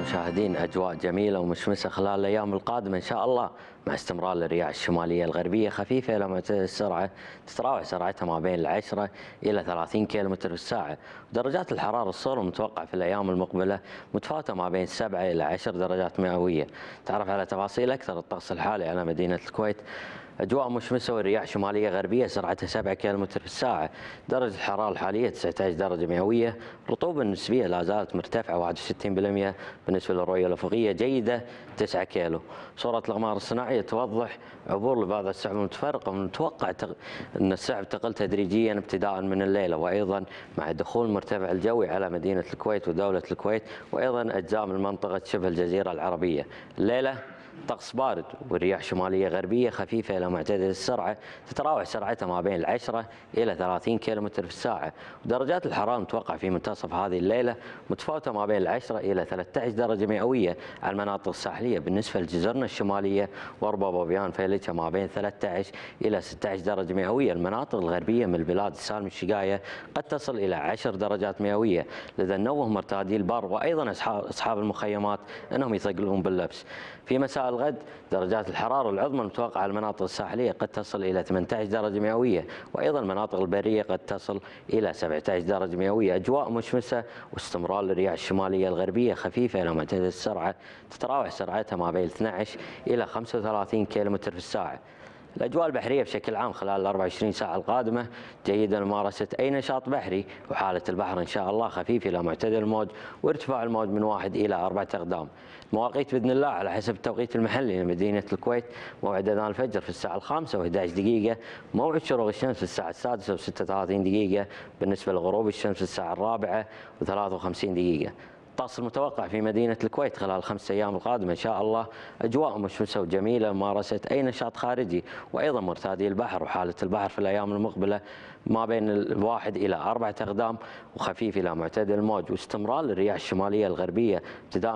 المشاهدين، أجواء جميلة ومشمسة خلال الأيام القادمة إن شاء الله، مع استمرار الرياح الشمالية الغربية خفيفة إلى معتدلة السرعة، تتراوح سرعتها ما بين 10 إلى 30 كيلومتر في الساعة. ودرجات الحرارة الصغرى المتوقع في الأيام المقبلة متفاوتة ما بين 7 إلى 10 درجات مئوية. تعرف على تفاصيل أكثر الطقس الحالي على مدينة الكويت. أجواء مشمسة والرياح شمالية غربية سرعتها 7 كيلومتر في الساعة. درجة الحرارة الحالية 19 درجة مئوية. الرطوبة النسبية لا زالت مرتفعة 61%. بالنسبة للرؤية الأفقية جيدة 9 كيلو. صورة الأقمار الصناعية توضح عبور لبعض السحب المتفرقة، ومتوقع أن السحب تقل تدريجيا ابتداء من الليلة، وأيضا مع دخول المرتفع الجوي على مدينة الكويت ودولة الكويت، وأيضا أجزاء من منطقة شبه الجزيرة العربية. الليلة طقس بارد والرياح شمالية غربية خفيفة إلى معتدلة السرعة، تتراوح سرعتها ما بين 10 إلى 30 كيلومتر في الساعة. ودرجات الحرارة المتوقعة في منتصف هذه الليلة متفاوتة ما بين 10 إلى 13 درجة مئوية على المناطق الساحلية. بالنسبة لجزرنا الشمالية وربا بوبيان فيلتشا ما بين 13 إلى 16 درجة مئوية. المناطق الغربية من البلاد سالم الشقاية قد تصل إلى 10 درجات مئوية. لذا نوه مرتادي البر وأيضا أصحاب المخيمات أنهم يثقلون باللبس. في مساء الغد درجات الحرارة العظمى المتوقعة على المناطق الساحلية قد تصل إلى 18 درجة مئوية، وأيضا المناطق البرية قد تصل إلى 17 درجة مئوية. أجواء مشمسة واستمرار الرياح الشمالية الغربية خفيفة إلى معتدلة السرعة، تتراوح سرعتها ما بين 12 إلى 35 كيلومتر في الساعة. الأجواء البحرية بشكل عام خلال ال 24 ساعة القادمة جيدة لممارسة أي نشاط بحري، وحالة البحر إن شاء الله خفيف إلى معتدل الموج، وارتفاع الموج من 1 إلى 4 أقدام. المواقيت بإذن الله على حسب التوقيت المحلي لمدينة الكويت: موعد أذان الفجر في الساعة 5 و11 دقيقة، موعد شروق الشمس في الساعة 6 و36 دقيقة، بالنسبة لغروب الشمس في الساعة 4 و53 دقيقة. الطقس المتوقع في مدينة الكويت خلال 5 أيام القادمة إن شاء الله أجواء مشمسة وجميلة ممارسة أي نشاط خارجي، وأيضا مرتادي البحر. وحالة البحر في الأيام المقبلة ما بين 1 إلى 4 أقدام وخفيف إلى معتدل الموج. واستمرار الرياح الشمالية الغربية ابتداء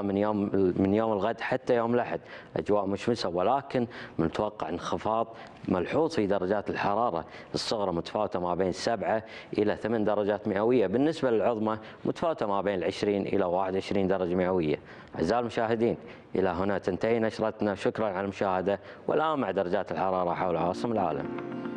من يوم الغد حتى يوم الأحد. أجواء مشمسة، ولكن من المتوقع انخفاض ملحوظ في درجات الحرارة الصغرى متفاوتة ما بين 7 إلى 8 درجات مئوية. بالنسبة للعظمى متفاوتة ما بين 20 إلى 21 درجة مئوية. أعزائي المشاهدين، إلى هنا تنتهي نشرتنا. شكرا على المشاهدة، والآن مع درجات الحرارة حول عواصم العالم.